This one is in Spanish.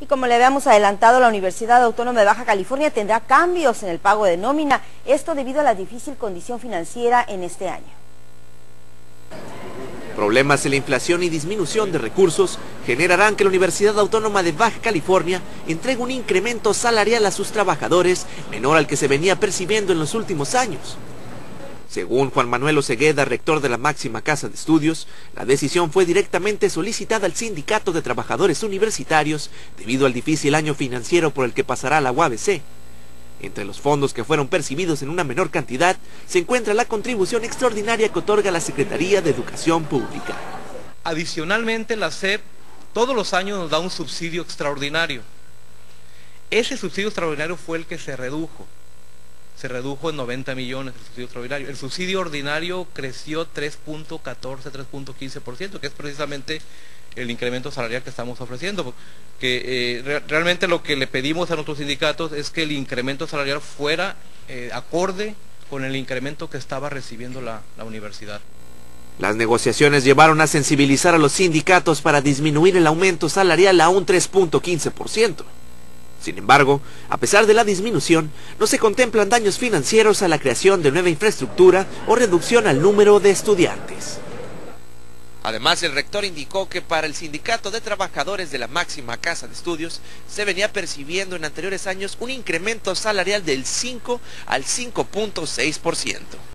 Y como le habíamos adelantado, la Universidad Autónoma de Baja California tendrá cambios en el pago de nómina, esto debido a la difícil condición financiera en este año. Problemas en la inflación y disminución de recursos generarán que la Universidad Autónoma de Baja California entregue un incremento salarial a sus trabajadores menor al que se venía percibiendo en los últimos años. Según Juan Manuel Osegueda, rector de la máxima casa de estudios, la decisión fue directamente solicitada al Sindicato de Trabajadores Universitarios debido al difícil año financiero por el que pasará la UABC. Entre los fondos que fueron percibidos en una menor cantidad se encuentra la contribución extraordinaria que otorga la Secretaría de Educación Pública. Adicionalmente, la SEP todos los años nos da un subsidio extraordinario. Ese subsidio extraordinario fue el que se redujo en 90 millones el subsidio extraordinario. El subsidio ordinario creció 3.14, 3.15%, que es precisamente el incremento salarial que estamos ofreciendo. Realmente lo que le pedimos a nuestros sindicatos es que el incremento salarial fuera acorde con el incremento que estaba recibiendo la universidad. Las negociaciones llevaron a sensibilizar a los sindicatos para disminuir el aumento salarial a un 3.15%. Sin embargo, a pesar de la disminución, no se contemplan daños financieros a la creación de nueva infraestructura o reducción al número de estudiantes. Además, el rector indicó que para el Sindicato de Trabajadores de la máxima casa de estudios se venía percibiendo en anteriores años un incremento salarial del 5 al 5.6%.